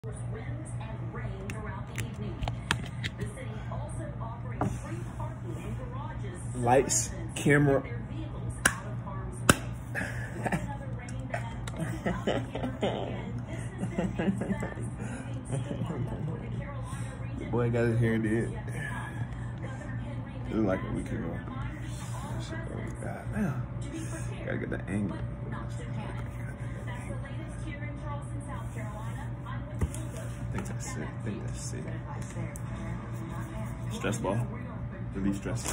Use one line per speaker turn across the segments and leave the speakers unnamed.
Winds and rain throughout the evening. The city also offering free parking in garages.
Lights, camera.
Their vehicles out of harm's way. With another rain ban
The boy got his hair did. It was like a week ago. God damn. Gotta get the angle. I think that's it. Stress ball. Relief stress.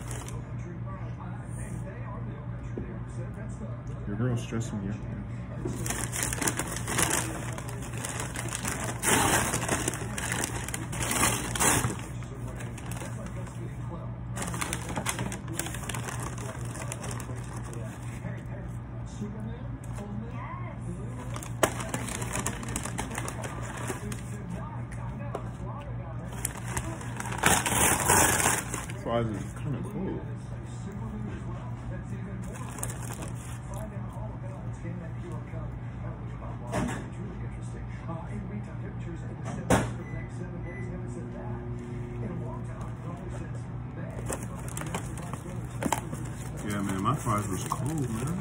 Your girl's stressing you. Fries is kind of cool. Yeah, man, my fries was cold, man.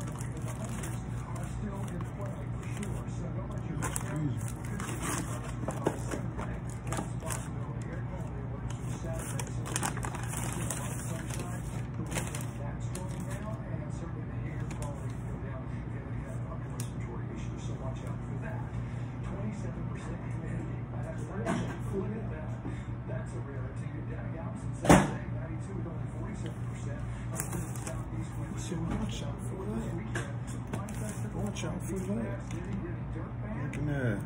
Watch out for that. Look at that.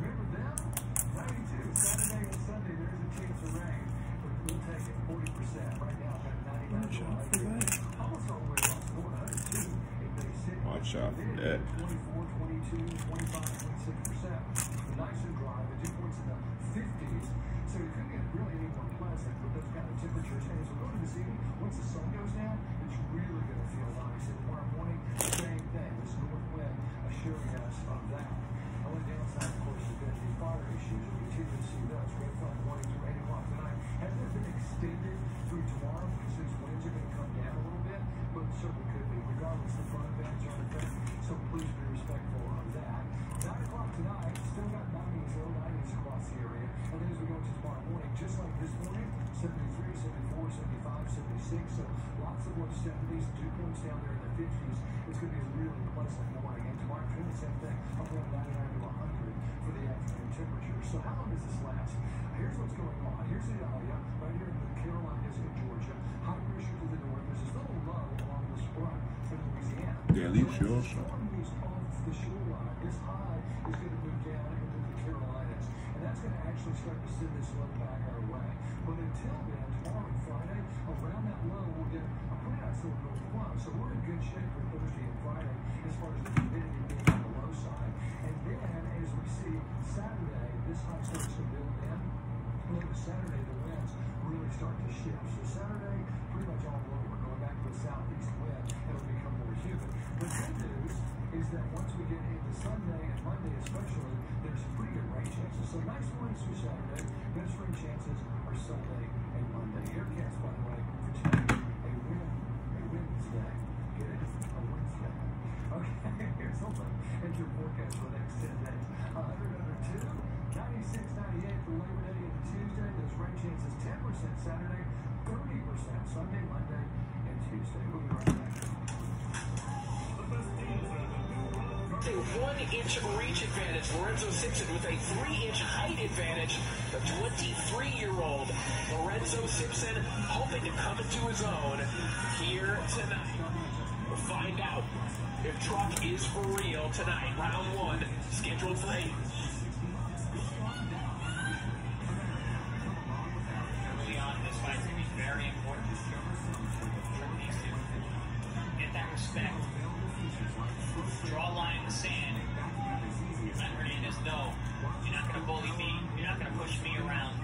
Watch out for that. Nice and dry, the dew points in the 50s, so you couldn't get really any more pleasant with those kind of temperatures. And as we go to this evening, once the sun goes down, it's really going to feel nice. And tomorrow morning, same thing, this north wind assuring us of that. The only downside, of course, is going to be fire issues. We'll continue to see those. Red flag warning through 8 o'clock tonight. Has that been extended through tomorrow? Because these winds are going to come down a little bit, but it certainly could be. Regardless, the front events are effective, so please be respectful of that. 9 o'clock tonight, still got 90s, low 90s across the area. And then as we go into tomorrow morning, just like this morning, 73, 74, 75, 76. So lots of low 70s, dew points down there in the 50s. It's going to be a really pleasant morning. And tomorrow, doing the same thing, up around 99 to 100 for the afternoon temperature. So how long does this last? Here's what's going on. Here's the area right here in the Carolinas and Georgia. High pressure to the north. There's this little low along this front in Louisiana. Yeah, leave shore. Storm moves off the shoreline. This high is going to move down into the Carolinas, and that's going to actually start to send this low back our way. But until then, tomorrow and Friday, around that low, we'll get a pretty nice little north flow. So we're in good shape for Thursday and Friday as far as the humidity being on the low side. And then, as we see Saturday, this high starts to build in. Later Saturday, the winds really start to shift. So Saturday, pretty much all over, going back to a southeast wind, it'll become more humid. The good news is that once we get into Sunday and Monday especially, there's pretty good rain chances. So nice mornings through Saturday, best rain chances are Sunday and Monday. Aircast, by the way, for tonight, a Wednesday. Get it? A Wednesday. Okay, here's a look at your forecast for the next 10 days. 100 under 2, 96, 98 for Labor Day and Tuesday. Those rain chances 10% Saturday, 30% Sunday, Monday, and Tuesday. We'll be right back.
A 1-inch reach advantage. Lorenzo Simpson with a 3-inch height advantage. The 23-year-old Lorenzo Simpson hoping to come into his own here tonight. We'll find out if Truck is for real tonight. Round 1 scheduled for 8.
Early on, this fight is going to be very important. Truck needs to get that respect. Draw a line in the sand. Let Hernandez know you're not going to bully me. You're not going to push me around.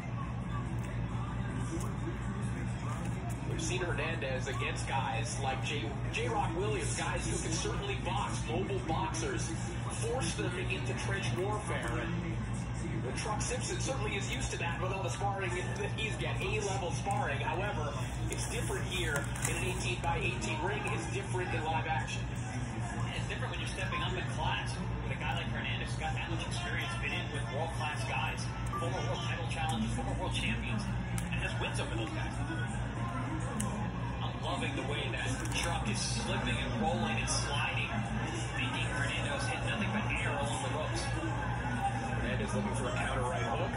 We've seen Hernandez against guys like J-Rock Williams, guys who can certainly box, mobile boxers, force them into trench warfare. And The Truck Simpson certainly is used to that with all the sparring that he's got, A-level sparring. However, it's different here in an 18-by-18 ring. It's different in live action.
It's different when you're stepping up in class with a guy like Hernandez who's got that much experience, been in with world-class guys, former world title challengers, former world champions, and has wins over those guys. I'm loving the way that Truck is slipping and rolling and sliding, making Hernandez hit nothing but air along the ropes.
Hernandez looking for a counter right hook.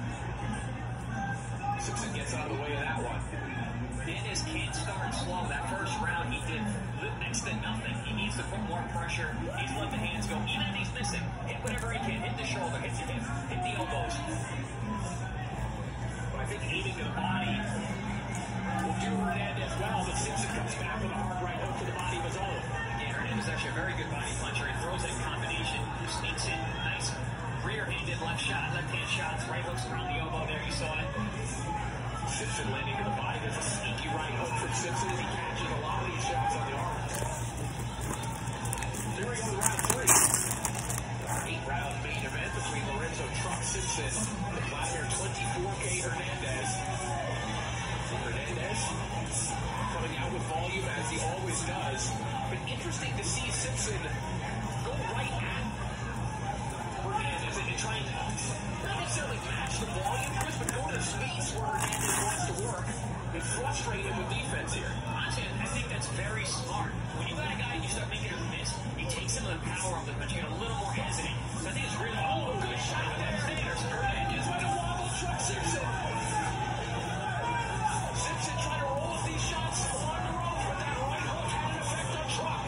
Simpson gets out of the way of that one.
Hernandez can't start slow. That first round he did next to nothing. He needs to put more pressure. He's let the hands go. Even if he's missing, hit whatever he can. Hit the shoulder, hit the hip, hit the elbows.
But I think aiming to the body will do Hernandez well, but Simpson comes back with a hard right hook to the body of his own.
Yeah, Hernandez is actually a very good body puncher. He throws that combination, sneaks in, nice rear-handed left-hand shots, right hooks around the elbow there. You saw it.
Simpson landing to the body. There's a sneaky right hook from Simpson as he catches a lot of these shots on the arm. Here we go to round 3. 8-round main event between Lorenzo Truck Simpson and Vladimir 24K Hernandez. Hernandez coming out with volume as he always does. But interesting to see Simpson go right at Hernandez and try and not necessarily match the volume, Chris, but go to the space where Hernandez wants to work and frustrate him with defense here.
Honestly, I think that's very smart. When you got a guy and you start making him miss, you take some of the power off the punch, you get a little more hesitant. So I think it's really good shot with that finish.
Hernandez with a wobble, Truck Simpson. Simpson trying to roll with these shots along the rope, but that right hook had an effect on Truck.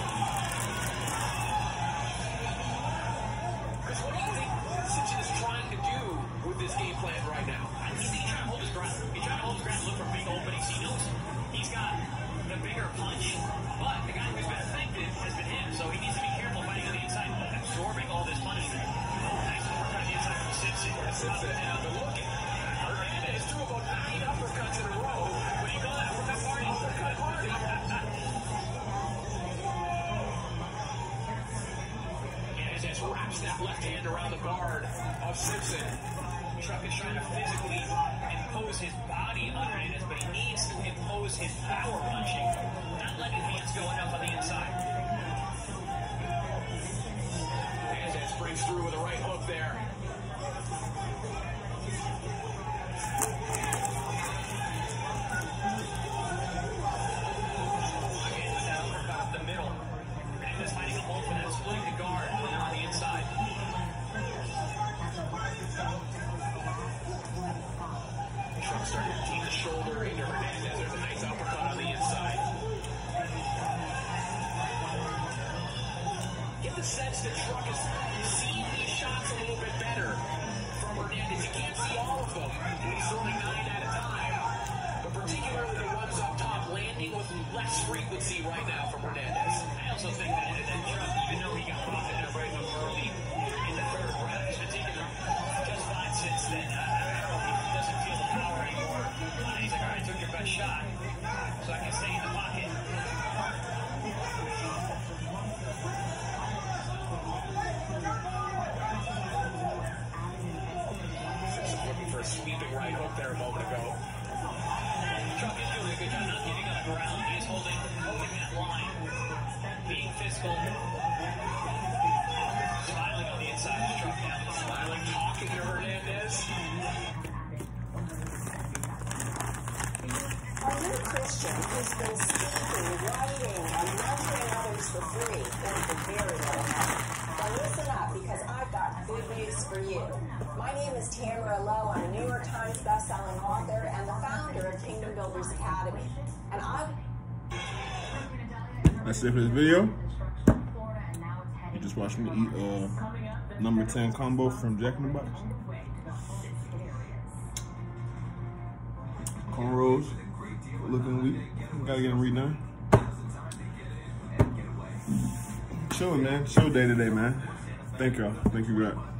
Chris, what do you think Simpson is trying to do with this game plan right now?
I think he's trying to hold his ground. He's trying to hold his ground, look for big openings. He knows he's got the bigger punch, but the guy who's been effective has been him, so he needs to be careful fighting on the inside, absorbing all this punishment. Nice uppercut on the inside from Simpson.
Simpson had the look at Hernandez threw about 9 uppercuts in a row. When you go that from that party, uppercut party. Hernandez wraps that left hand around the guard of Simpson.
Truck is trying to physically impose his body on Hernandez, but he needs to impose his power punching, not letting hands go enough on the inside.
Hernandez brings through with a right hook there.
Again, with that uppercut up the middle. Hernandez finding a hole for that, splitting the guard when they're on the inside.
Truck starting to team the shoulder into Hernandez. There's a nice uppercut on the inside. Get the sense that Truck is seeing these shots a little bit better from Hernandez. You can't see all of them. He's throwing 9 at a time. But particularly the ones up top landing with less frequency right now from Hernandez.
I also think that Truck, even though he got off the head right hook early in the third round, he's been taking just fine since then. I don't know if he doesn't feel the power anymore. He's like, all right, I took your best shot, so I can stay in the pocket.
Simpson looking for a sweeping right hook there a moment ago.
Truck is doing a good job not getting on the ground. He is holding that line, being physical, smiling on the inside of Truck now.
Smiling, talking to Hernandez.
Are you a Christian who's been speaking, writing, and mentoring others for free or for very little money? Well, listen up, because I've got good news for you. My name is Tamara Lowe. I'm a New York Times bestselling author and the founder of Kingdom Builders Academy. And
that's it for this video. You just watched me eat number 10 combo from Jack in the Box. Cornrows, looking weak. Gotta get them redone. Chilling, man. Chill day today, man. Thank y'all. Thank you, God.